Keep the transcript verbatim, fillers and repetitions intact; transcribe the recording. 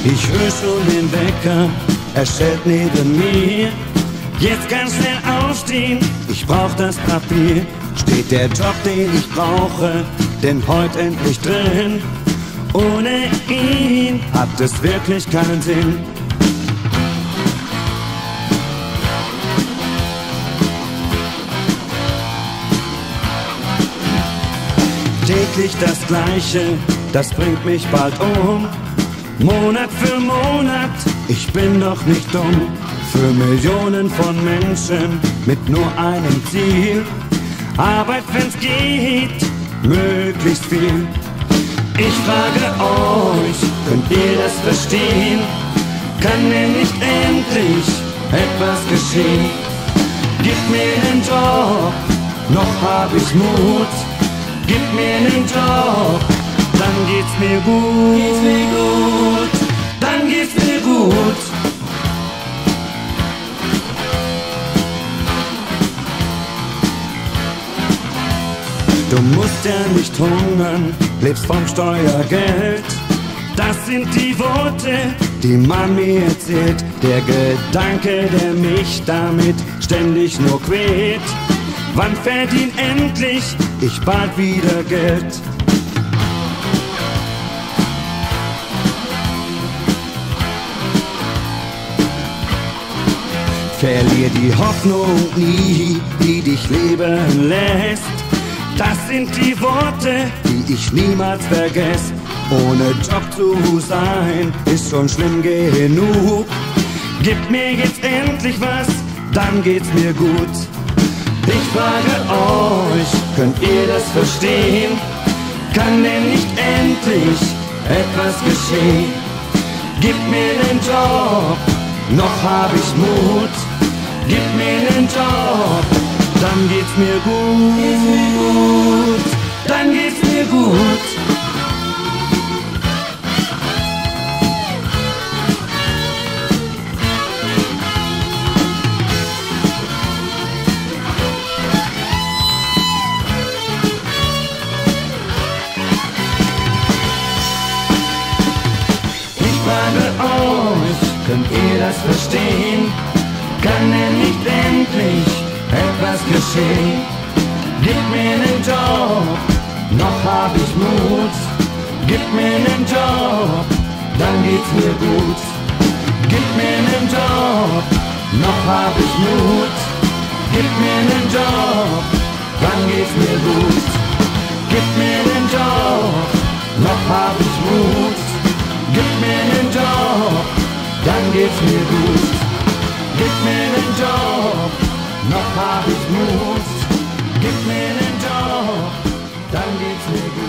Ich höre schon den Wecker, er stellt neben mir. Jetzt ganz schnell aufstehen, ich brauch das Papier. Steht der Job, den ich brauche, denn heute endlich drin. Ohne ihn hat es wirklich keinen Sinn. Täglich das Gleiche, das bringt mich bald um. Monat für Monat, ich bin doch nicht dumm. Für Millionen von Menschen mit nur einem Ziel. Arbeit, wenn's geht, möglichst viel. Ich frage euch, könnt ihr das verstehen? Kann denn nicht endlich etwas geschehen? Gib mir einen Job, noch hab ich Mut. Gib mir einen Job, dann geht's mir gut. Geht's mir gut, dann geht's mir gut. Du musst ja nicht hungern, lebst vom Steuergeld. Das sind die Worte, die man mir erzählt. Der Gedanke, der mich damit ständig nur quält. Wann verdient endlich ich bald wieder Geld? Verlier die Hoffnung nie, die dich leben lässt. Das sind die Worte, die ich niemals vergesse. Ohne Job zu sein, ist schon schlimm genug. Gib mir jetzt endlich was, dann geht's mir gut. Ich frage euch, könnt ihr das verstehen? Kann denn nicht endlich etwas geschehen? Gib mir den Job, noch hab ich Mut. Gib mir den Job, dann geht's mir gut. Geht's mir gut, dann geht's mir gut. Ich frage euch, könnt ihr das verstehen? Kann denn nicht endlich etwas geschehen? Gib mir einen Job, noch hab ich Mut. Gib mir einen Job, dann geht's mir gut. Gib mir einen Job, noch hab ich Mut. Gib mir einen Job, dann geht's mir gut. Gib mir einen Job, noch hab ich Mut. Gib mir einen Job, dann geht's mir gut. Gib mir einen Job, noch hab ich Mut. Gib mir einen Job, dann geht's mir gut.